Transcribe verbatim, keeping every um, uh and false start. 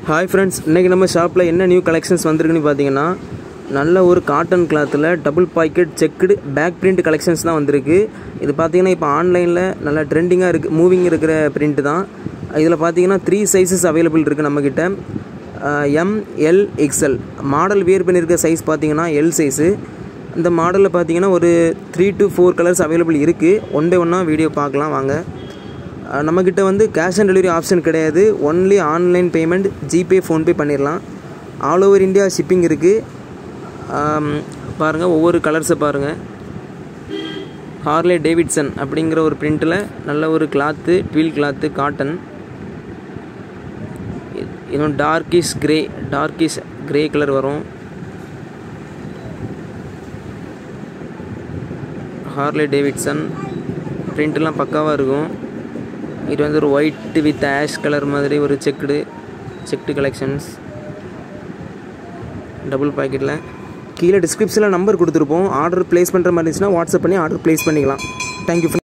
Hi friends, இன்னைக்கு நம்ம ஷாப்ல என்ன நியூ கலெக்ஷன்ஸ் வந்திருக்குன்னு பாத்தீங்கன்னா நல்ல ஒரு காட்டன் கிளாத்ல double pocket checked back print collections தான் வந்திருக்கு. இது பாத்தீங்கன்னா இப்போ ஆன்லைன்ல நல்ல ட்ரெண்டிங்கா இருக்கு, மூவிங் இருக்கிற பிரிண்ட் தான். இதுல பாத்தீங்கன்னா three சைஸஸ் அவேலபிள் இருக்கு நம்ம கிட்ட. M L X L model wear பண்ணிருக்க சைஸ் பாத்தீங்கன்னா L சைஸ். இந்த மாடல்ல பாத்தீங்கன்னா ஒரு three to four colours available இருக்கு. ஒன் பை ஒன்னா வீடியோ பார்க்கலாம் வாங்க. நம்ம கிட்ட வந்து கேஷ் ஆன் டெலிவரி ஆப்ஷன் கிடையாது, only online payment, GPay PhonePe பண்ணிடலாம். ஆல் ஓவர் இந்தியா ஷிப்பிங் இருக்குது. பாருங்கள் ஒவ்வொரு கலர்ஸை பாருங்கள். ஹார்லே டேவிட்சன் அப்படிங்கிற ஒரு பிரிண்ட்டில் நல்ல ஒரு கிளாத்து, ட்வில் கிளாத்து, காட்டன். இன்னும் darkish grey darkish grey colour வரும். ஹார்லே டேவிட்சன் பிரிண்ட்லாம் பக்காவாக இருக்கும். இது வந்து ஒரு ஒயிட் வித் ஆஷ் கலர் மாதிரி ஒரு செக்குடு செக்டு கலெக்ஷன்ஸ் டபுள் பாக்கெட்டில். கீழே டிஸ்கிரிப்ஷனில் நம்பர் கொடுத்துருப்போம். ஆர்டர் ப்ளேஸ் பண்ணுற மாதிரி இருந்துச்சுன்னா வாட்ஸ்அப் பண்ணி ஆர்டர் ப்ளேஸ் பண்ணிக்கலாம். தேங்க்யூ.